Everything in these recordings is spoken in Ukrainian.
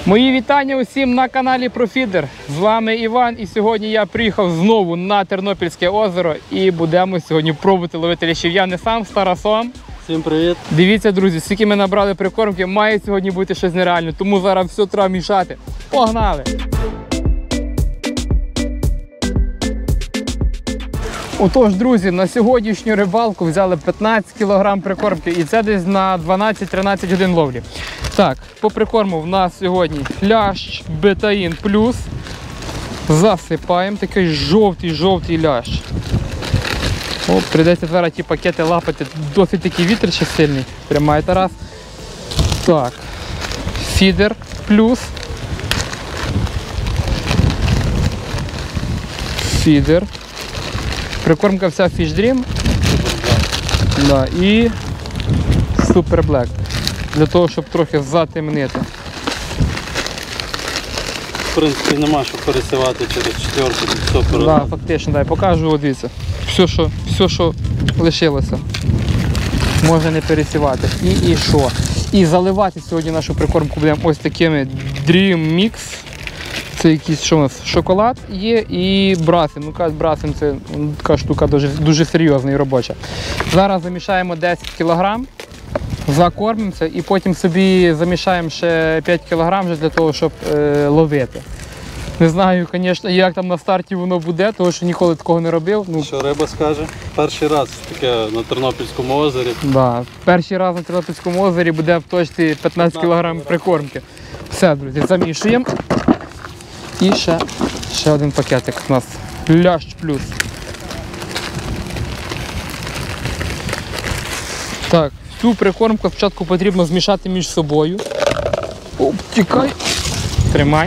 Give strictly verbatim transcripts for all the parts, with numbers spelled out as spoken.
Мої вітання усім на каналі ProFeeder. З вами Іван, і сьогодні я приїхав знову на Тернопільське озеро і будемо сьогодні пробувати ловити лящів. Я не сам, з Тарасом. Всім привіт! Дивіться, друзі, скільки ми набрали прикормки, має сьогодні бути щось нереальне, тому зараз все треба мішати. Погнали! Отож, друзі, на сьогоднішню рибалку взяли п'ятнадцять кілограм прикормки, і це десь на дванадцять-тринадцять годин ловлі. Так, по прикорму в нас сьогодні лящ Бетаїн плюс. Засипаємо такий жовтий-жовтий лящ. О, прийдеться зараз ті пакети лапати, досить такий вітер ще сильний. Тримає Тарас. Так, фідер плюс. Фідер. Прикормка вся Fish Dream. Да, і Super Black. Для того, щоб трохи затемнити. В принципі, нема що пересивати через четверту, все передати. Так, фактично, дай покажу, от дивіться. Все, що, все, що лишилося, можна не пересівати. І, і що? І заливати сьогодні нашу прикормку будемо ось такими Dream Mix. Це якийсь, що у нас, шоколад є і брасин. Ну, кажуть, брасин це така штука дуже, дуже серйозна і робоча. Зараз замішаємо десять кілограм, закормимося і потім собі замішаємо ще п'ять кілограм вже для того, щоб е, ловити. Не знаю, звісно, як там на старті воно буде, тому що ніколи такого не робив. Ну, що риба скаже? Перший раз таке на Тернопільському озері. Да, перший раз на Тернопільському озері буде в точці п'ятнадцять кілограм прикормки. Все, друзі, замішуємо. І ще, ще один пакетик у нас. Лящ плюс. Так, цю прикормку спочатку потрібно змішати між собою. Оп, тікай. Тримай.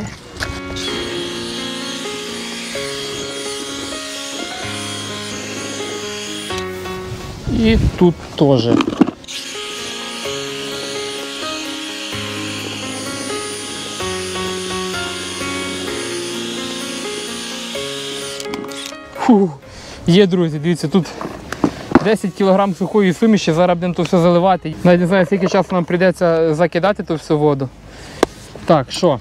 І тут теж. Фу. Є, друзі, дивіться, тут десять кілограм сухої суміші, зараз будемо то все заливати. Навіть не знаю, скільки часу нам прийдеться закидати ту всю воду. Так, що?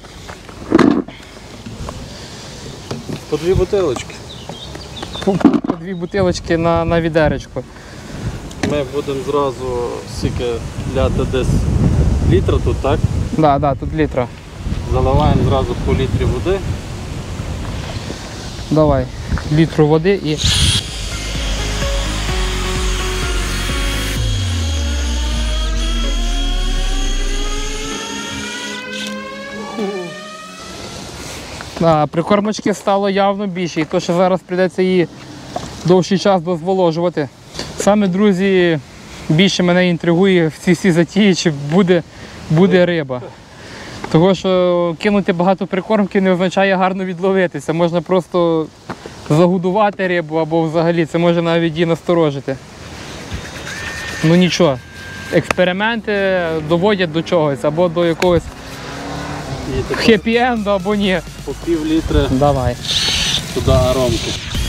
По дві бутилочки. По, по дві бутилочки на, на відеречко. Ми будемо зразу стільки ляти десь літра тут, так? Так, да, да, тут літра. Заливаємо зразу по літрі води. Давай, літру води і... А, прикормочки стало явно більше, і то, що зараз прийдеться її довший час дозволожувати. Саме, друзі, більше мене інтригує в цій всі затії, чи буде, буде риба. Того, що кинути багато прикормки не означає гарно відловитися. Можна просто загодувати рибу або взагалі це може навіть її насторожити. Ну нічого, експерименти доводять до чогось, або до якогось хеппі-енду, або ні. По пів літри. Давай. Туди аромки.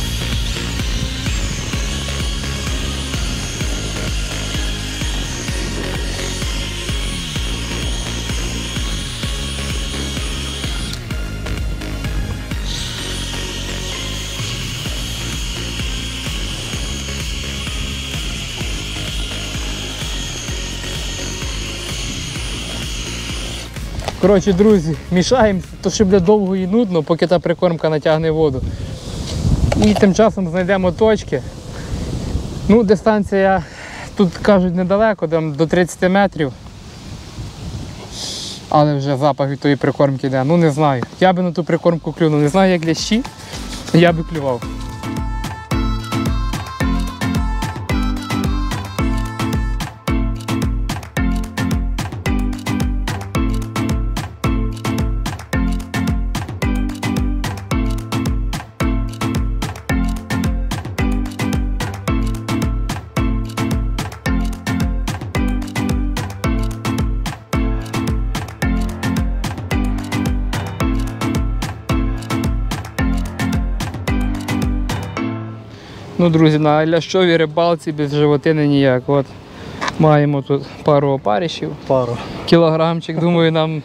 Коротше, друзі, мішаємо, то що буде довго і нудно, поки та прикормка натягне воду. І тим часом знайдемо точки. Ну, дистанція тут, кажуть, недалеко, там до тридцяти метрів. Але вже запах від тої прикормки йде. Ну, не знаю. Я би на ту прикормку клюнув. Не знаю, як лящі, я би клював. Ну, друзі, на лящовій рибалці без животини ніяк. От маємо тут пару опаришів. Пару. Кілограмчик, думаю, нам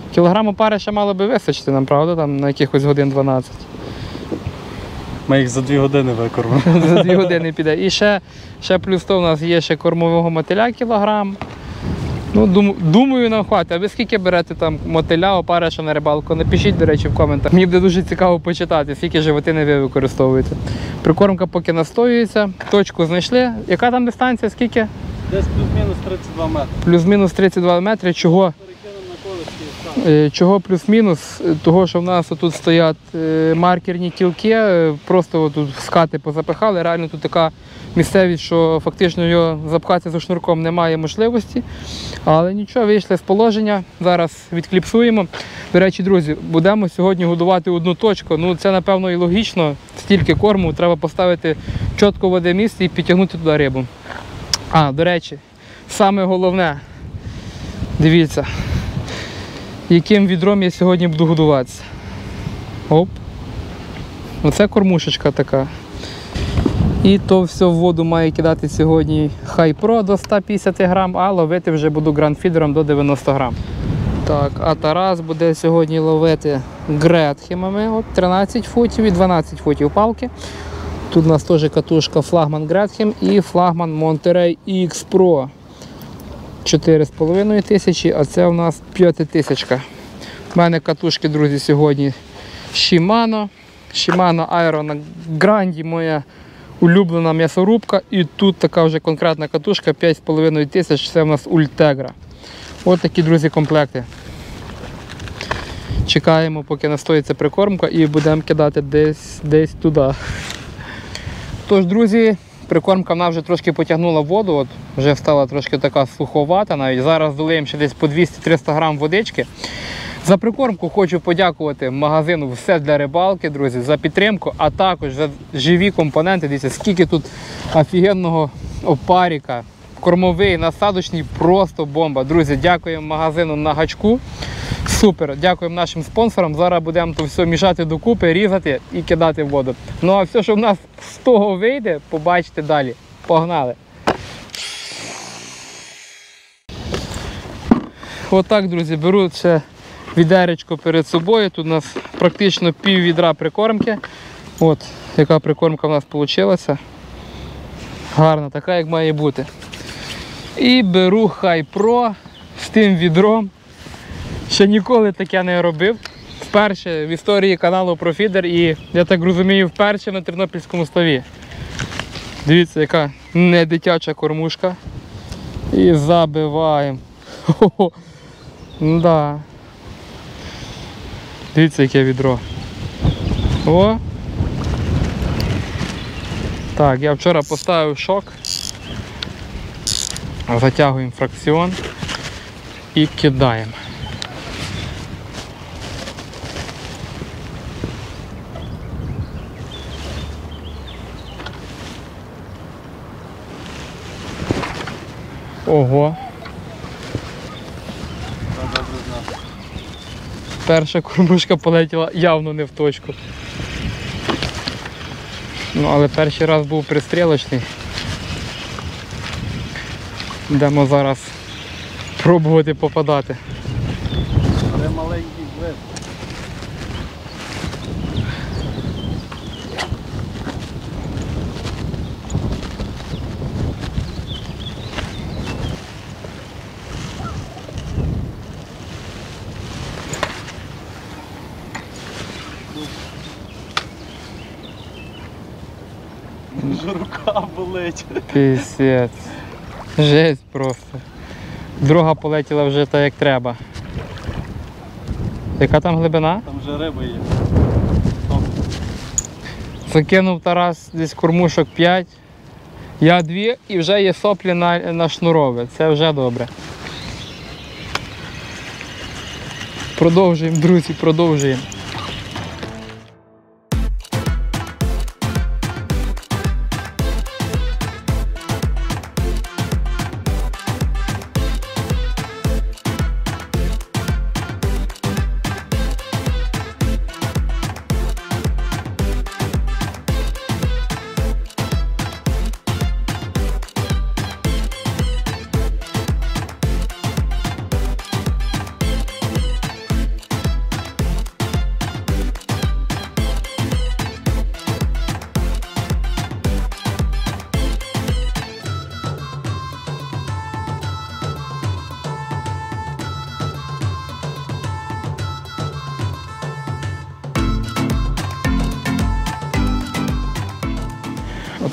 Кілограм опариша мало би вистачити нам, правда, там на якихось годин дванадцять. Ми їх за дві години викормимо. За дві години піде. І ще, ще плюс то в нас є ще кормового мотиля кілограм. Ну, дум, думаю, нам хватить. А ви скільки берете там мотиля, опариша на рибалку? Напишіть, до речі, в коментах. Мені буде дуже цікаво почитати, скільки животини ви використовуєте. Прикормка поки настоюється, точку знайшли. Яка там дистанція, скільки? Десь плюс-мінус тридцять два метри. Плюс-мінус тридцять два метри. Чого? Перекинемо на колишки і все. Чого плюс-мінус? Того, що в нас тут стоять маркерні кілки, просто тут скати позапихали. Реально тут така місцевість, що фактично його запхати за шнурком немає можливості. Але нічого, вийшли з положення. Зараз відкліпсуємо. До речі, друзі, будемо сьогодні годувати одну точку. Ну, це, напевно, і логічно. Стільки корму, треба поставити чітко в одне місце і підтягнути туди рибу. А, до речі, саме головне, дивіться, яким відром я сьогодні буду годуватися. Оп. Оце кормушечка така. І то все в воду має кидати сьогодні Hi-Pro до ста п'ятдесят грам, а ловити вже буду грандфідером до дев'яноста грам. Так, а Тарас буде сьогодні ловити гретхемами, от тринадцять футів і дванадцять футів палки. Тут у нас теж катушка флагман Гретхем і флагман Monterey X Pro. чотири з половиною тисячі, а це у нас п'ятитисячка. У мене катушки, друзі, сьогодні Shimano. Shimano Aero на Гранді, моя улюблена м'ясорубка. І тут така вже конкретна катушка п'ять з половиною тисяч, це у нас Ultegra. Ось такі, друзі, комплекти. Чекаємо, поки настоїться прикормка, і будемо кидати десь, десь туди. Тож, друзі, прикормка вона вже трошки потягнула воду, от вже стала трошки така суховата, навіть зараз долиємо ще десь по двісті-триста грам водички. За прикормку хочу подякувати магазину «Все для рибалки», друзі, за підтримку, а також за живі компоненти. Дивіться, скільки тут офігенного опаріка, кормовий, насадочний, просто бомба. Друзі, дякуємо магазину «На гачку». Супер, дякуємо нашим спонсорам. Зараз будемо то все мішати докупи, різати і кидати в воду. Ну а все, що в нас з того вийде, побачите далі. Погнали! Отак, друзі, беру ще відеречко перед собою. Тут у нас практично пів відра прикормки. От, яка прикормка в нас вийшла. Гарна, така, як має бути. І беру Hi-Pro з тим відром. Ще ніколи таке не робив. Вперше в історії каналу про фідер і, я так розумію, вперше на Тернопільському ставі. Дивіться, яка не дитяча кормушка. І забиваємо. Хо-хо. Да. Дивіться, яке відро. О! Так, я вчора поставив шок. Затягуємо фракціон і кидаємо. Ого. Перша кормушка полетіла явно не в точку. Ну, але перший раз був пристрілочний. Йдемо зараз пробувати попадати. Це маленький блиск. Вже рука болить. Пісець. Жесть просто. Друга полетіла вже так, як треба. Яка там глибина? Там вже риба є. Закинув Тарас десь кормушок п'ять. Я дві і вже є соплі на, на шнурове. Це вже добре. Продовжуємо, друзі, продовжуємо.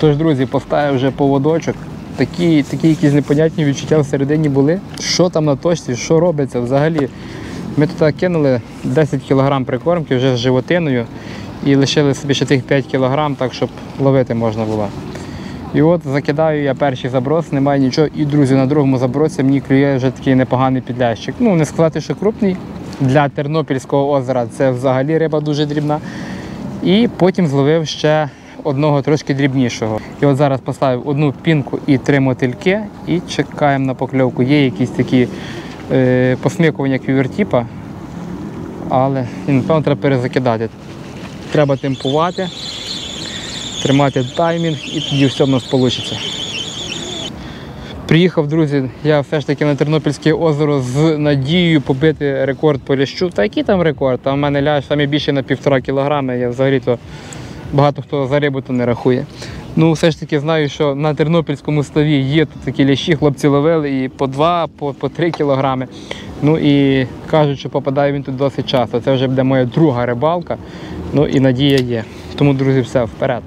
Тож, друзі, поставив вже поводочок. Такі, такі якісь непонятні відчуття всередині були. Що там на точці, що робиться взагалі. Ми тут кинули десять кілограм прикормки вже з животиною і лишили собі ще тих п'ять кілограм, так щоб ловити можна було. І от закидаю я перший заброс, немає нічого. І, друзі, на другому забросі мені клює вже такий непоганий підлящик. Ну, не сказати, що крупний. Для Тернопільського озера це взагалі риба дуже дрібна. І потім зловив ще одного трошки дрібнішого. І от зараз поставив одну пінку і три мотильки і чекаємо на покльовку. Є якісь такі е, посмикування квівертіпа, але, напевно, треба перезакидати. Треба темпувати, тримати таймінг і тоді все в нас вийде. Приїхав, друзі, я все ж таки на Тернопільське озеро з надією побити рекорд по лящу. Та який там рекорд? Там в мене лящ саме більше на півтора кілограми, я взагалі-то багато хто за рибу то не рахує. Ну, все ж таки знаю, що на Тернопільському ставі є тут такі лящі, хлопці ловили і по два, по, по три кілограми. Ну і кажуть, що попадає він тут досить часто. Це вже буде моя друга рибалка, ну і надія є. Тому, друзі, все, вперед.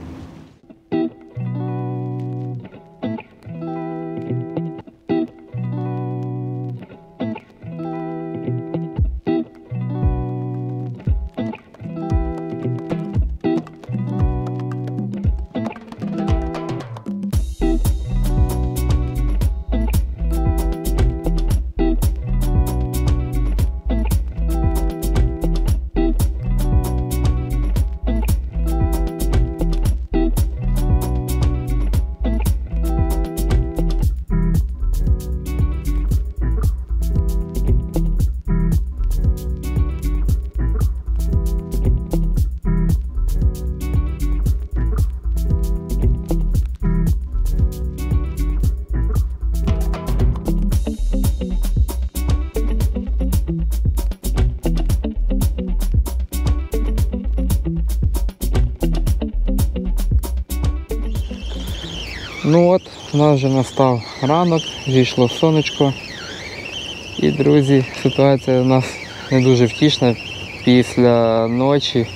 Ну от, у нас вже настав ранок, зійшло сонечко. І, друзі, ситуація у нас не дуже втішна. Після ночі,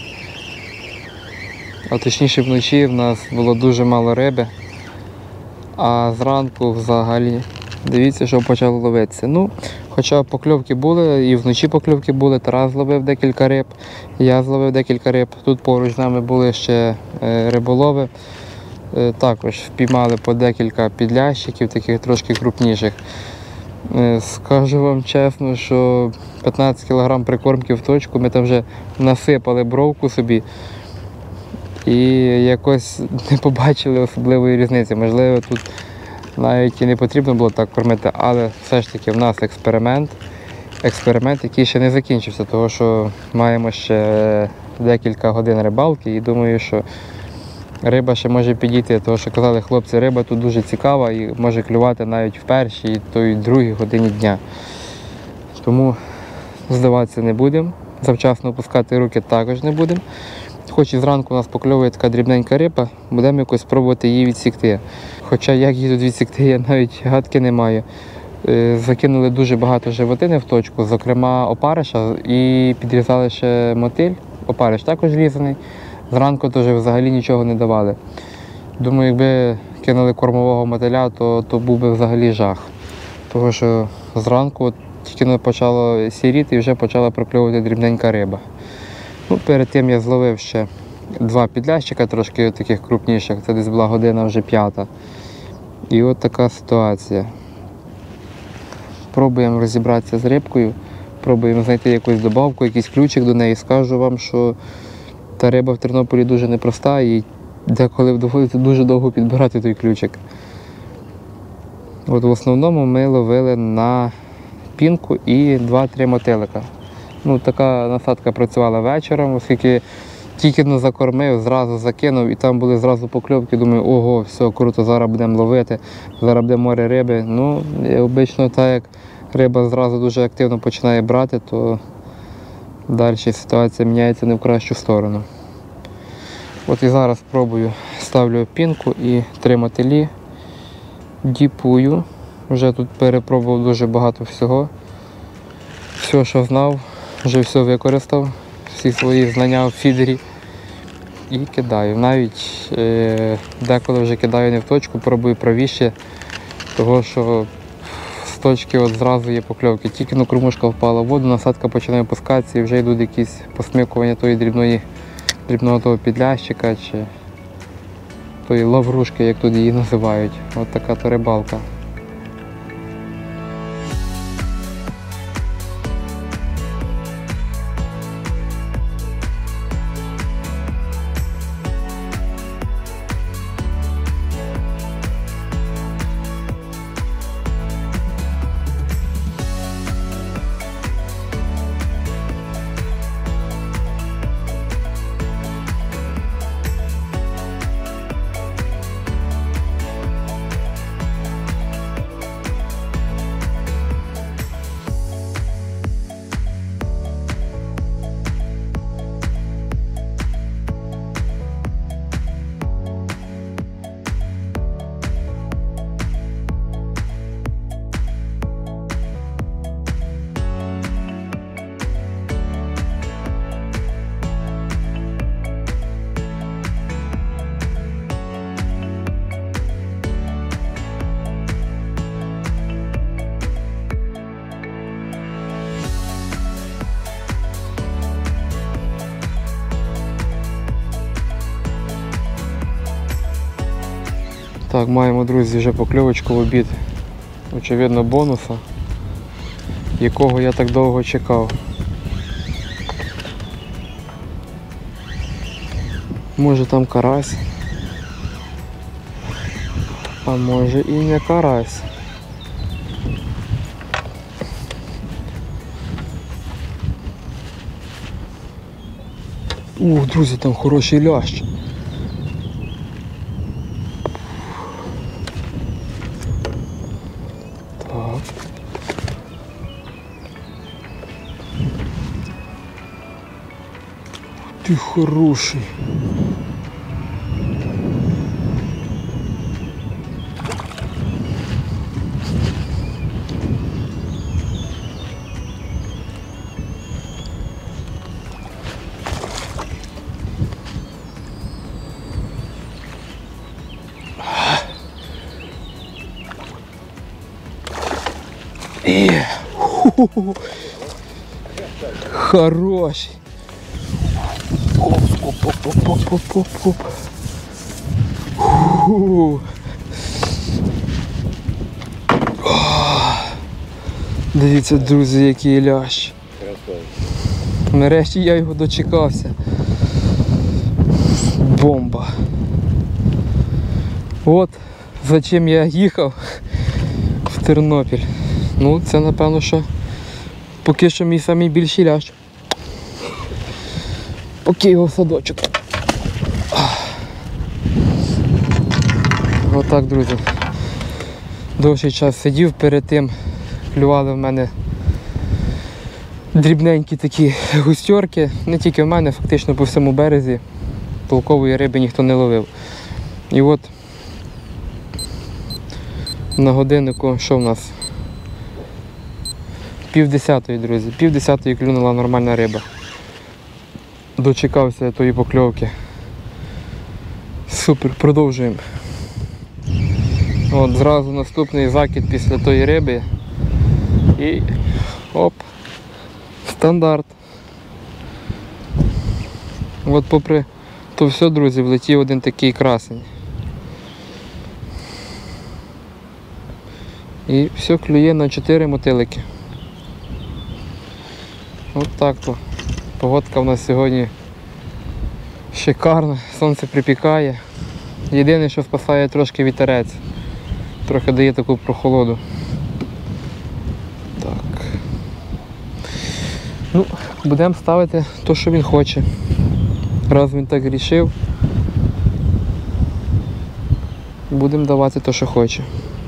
а точніше вночі, в нас було дуже мало риби. А зранку взагалі, дивіться, що почало ловитися. Ну, хоча покльовки були, і вночі покльовки були, Тарас зловив декілька риб, я зловив декілька риб. Тут поруч з нами були ще риболови. Також впіймали по декілька підлящиків, таких трошки крупніших. Скажу вам чесно, що п'ятнадцять кілограм прикормки в точку, ми там вже насипали бровку собі і якось не побачили особливої різниці. Можливо, тут навіть і не потрібно було так кормити, але все ж таки в нас експеримент, експеримент, який ще не закінчився, тому що маємо ще декілька годин рибалки і думаю, що риба ще може підійти, тому що казали хлопці, риба тут дуже цікава і може клювати навіть в першій, то й другій годині дня. Тому здаватися не будемо, завчасно опускати руки також не будемо. Хоч і зранку у нас покльовує така дрібненька риба, будемо якось спробувати її відсікти. Хоча як її тут відсікти, я навіть гадки не маю. Закинули дуже багато животини в точку, зокрема опариша, і підрізали ще мотиль, опариш також різаний. Зранку теж взагалі нічого не давали. Думаю, якби кинули кормового мотиля, то, то був би взагалі жах. Тому що зранку тільки почало сіріти і вже почала прокльовувати дрібненька риба. Ну, перед тим я зловив ще два підлящика, трошки таких крупніших. Це десь була година вже п'ята. І от така ситуація. Пробуємо розібратися з рибкою, пробуємо знайти якусь добавку, якийсь ключик до неї. Скажу вам, що та риба в Тернополі дуже непроста і деколи доводиться дуже довго підбирати той ключик. От в основному ми ловили на пінку і два-три мотилика. Ну, така насадка працювала вечором, оскільки тільки не закормив, зразу закинув і там були зразу покльовки. Думаю, ого, все, круто, зараз будемо ловити, зараз буде море риби. Ну, і обично так, як риба зразу дуже активно починає брати, то далі ситуація міняється не в кращу сторону. От і зараз спробую, ставлю пінку і три мотилі, діпую. Вже тут перепробував дуже багато всього. Все, що знав, вже все використав, всі свої знання в фідері. і кидаю. Навіть е, деколи вже кидаю не в точку, пробую правіше, того що з точки от зразу є покльовки. Тільки на кормушка впала в воду, насадка починає опускатися і вже йдуть якісь посмикування тої дрібної, дрібного того підлящика чи тої лаврушки, як тут її називають. От така то рибалка. Так, маємо, друзі, вже покльовочку в обід, очевидно, бонуса, якого я так довго чекав. Може там карась, а може і не карась. О, друзі, там хороший лящ. Ты хороший. Э, ху-ху-ху. Хороший. Оп-оп-оп-оп-оп-оп-оп. Фу. Дивіться, друзі, який лящ. Нарешті я його дочекався. Бомба. От за чим я їхав в Тернопіль. Ну, це напевно, що поки що мій найбільший лящ. Поки його садочок. Отак, друзі. Довший час сидів, перед тим клювали в мене дрібненькі такі густьорки. Не тільки в мене, фактично по всьому березі толкової риби ніхто не ловив. І от на годиннику, що в нас? Пів десятої, друзі. Пів десятої клюнула нормальна риба. Дочекався тої покльовки. Супер, продовжуємо. От зразу наступний закид після тої риби. І оп, стандарт. От попри то все, друзі, влетів один такий красень. І все клює на чотири мотилики. От так то. Погодка в нас сьогодні шикарна, сонце припікає. Єдине, що спасає трошки вітерець. Трохи дає таку прохолоду. Так. Ну, будемо ставити те, що він хоче. Раз він так рішив, будемо давати те, що хоче.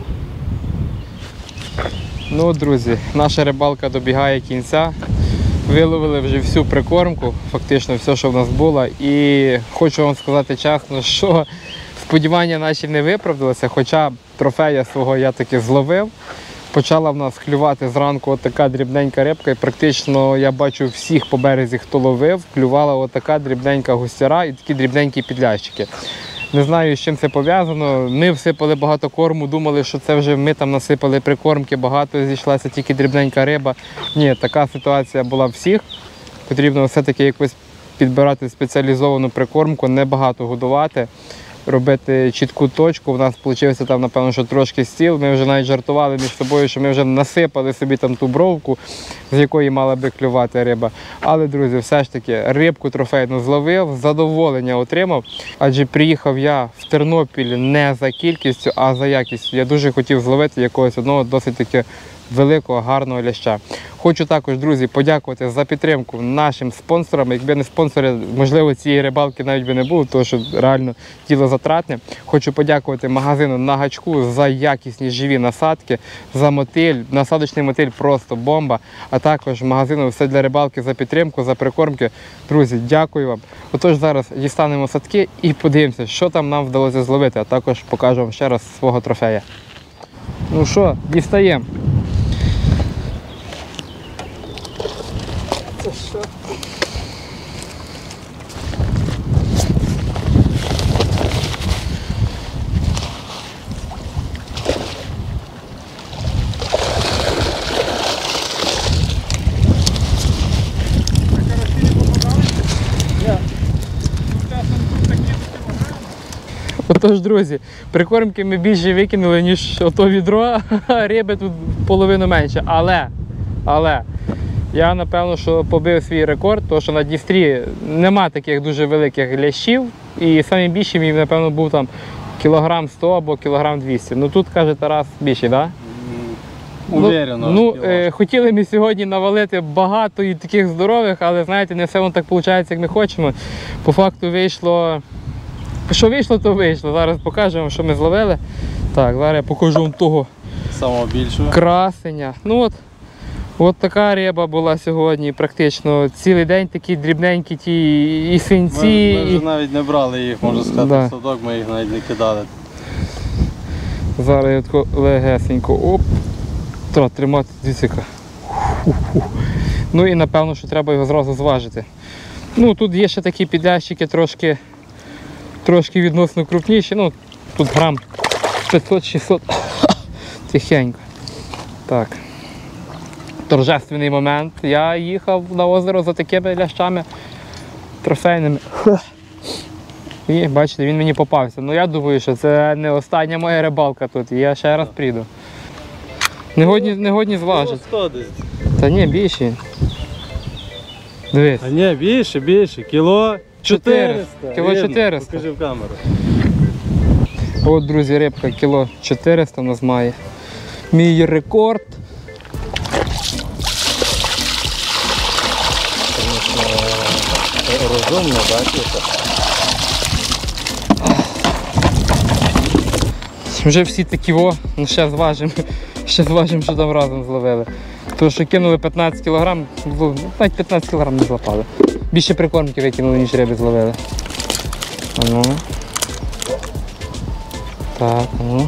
Ну от, друзі, наша рибалка добігає кінця. Виловили вже всю прикормку, фактично все, що в нас було. І хочу вам сказати чесно, що сподівання наші не виправдалися, хоча трофея свого я таки зловив. Почала в нас клювати зранку отака дрібненька рибка, і практично я бачу всіх по березі, хто ловив, клювала отака дрібненька густяра і такі дрібненькі підлящики. Не знаю, з чим це пов'язано. Ми всипали багато корму, думали, що це вже ми там насипали прикормки, багато зійшлася тільки дрібненька риба. Ні, така ситуація була всіх. Потрібно все-таки якось підбирати спеціалізовану прикормку, не багато годувати, робити чітку точку. У нас вийшло там, напевно, що трошки стіл. Ми вже навіть жартували між собою, що ми вже насипали собі там ту бровку, з якої мала би клювати риба. Але, друзі, все ж таки, рибку трофейну зловив, задоволення отримав, адже приїхав я в Тернопіль не за кількістю, а за якістю. Я дуже хотів зловити якогось одного досить таки великого, гарного ляща. Хочу також, друзі, подякувати за підтримку нашим спонсорам. Якби не спонсори, можливо, цієї рибалки навіть би не було, тому що реально тіло затратне. Хочу подякувати магазину «На гачку» за якісні живі насадки, за мотиль. Насадочний мотиль просто бомба. А також магазину «Все для рибалки» за підтримку, за прикормки. Друзі, дякую вам. Отож, зараз дістанемо садки і подивимося, що там нам вдалося зловити. А також покажу вам ще раз свого трофея. Ну що, дістаємо. Це що? Отож, друзі, прикормки ми більше викинули, ніж ото відро, а риби тут половину менше. Але, але, я, напевно, що побив свій рекорд, тому що на Дністрі нема таких дуже великих лящів. І найбільший мій, напевно, був там кілограм сто або кілограм двісті. Ну тут, каже Тарас, більший, так? Да? Уверено. Ну, ну е, хотіли ми сьогодні навалити багато і таких здорових, але, знаєте, не все воно так виходить, як ми хочемо. По факту вийшло, що вийшло, то вийшло. Зараз покажемо, що ми зловили. Так, зараз я покажу вам того самого більшого красеня. Ну от, от така риба була сьогодні, практично цілий день такі дрібненькі ті і синці. Ми, ми вже і... навіть не брали їх, можна сказати, Да. в садок, ми їх навіть не кидали. Зараз я тако легесенько, оп, треба тримати дисика. Ну і напевно, що треба його зразу зважити. Ну тут є ще такі підлящики трошки, трошки відносно крупніші, ну тут грам п'ятсот-шістсот, тихенько. Так. Торжественний момент. Я їхав на озеро за такими лящами трофейними. І бачите, він мені попався. Ну я думаю, що це не остання моя рибалка тут. Я ще раз прийду. Не годні, не годні зважити. сто десь. Та ні, більше. Дивись. А ні, більше, більше. Кіло чотириста. Кіло Видно? чотириста. Покажи в камеру. От, друзі, рибка кіло чотириста у нас має. Мій рекорд. Розумно, так? Вже всі такі, о, ну ще зважимо, ще зважимо, що там разом зловили. Тому що кинули п'ятнадцять кілограм, навіть п'ятнадцять кілограм не злопали. Більше прикормки викинули, ніж риби зловили. А ну. Так, а ну.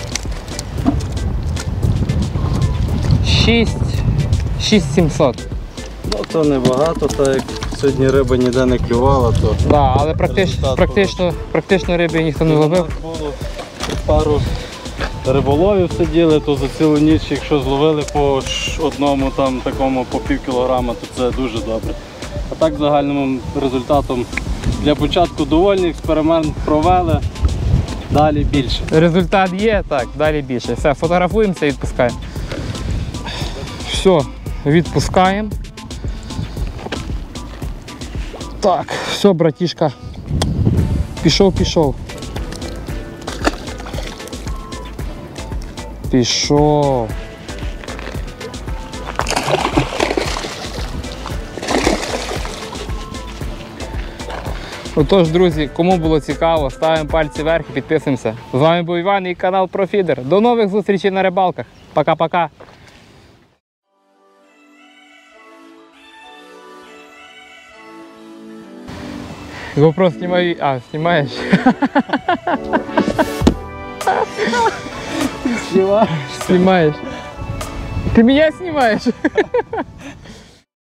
шість, шість сімсот. Ну то небагато, так як сьогодні риба ніде не клювала, то... Да, але практично, Результат практично, практично риби ніхто не У ловив. нас було пару риболовів сиділи, то за цілу ніч, якщо зловили по ш- одному там такому по пів кілограма, то це дуже добре. А так загальним результатом для початку довольний, експеримент провели, далі більше. Результат є, так, далі більше. Все, фотографуємося і відпускаємо. Все, відпускаємо. Так, все, братішка. Пішов, пішов. Пішов. Отож, друзі, кому було цікаво, ставимо пальці вверх і підписуємося. З вами був Іван і канал Профідер. До нових зустрічей на рибалках. Пока-пока. GoPro снимай. А, снимаешь? Снимаешь? Снимаешь. Ти мене знімаєш?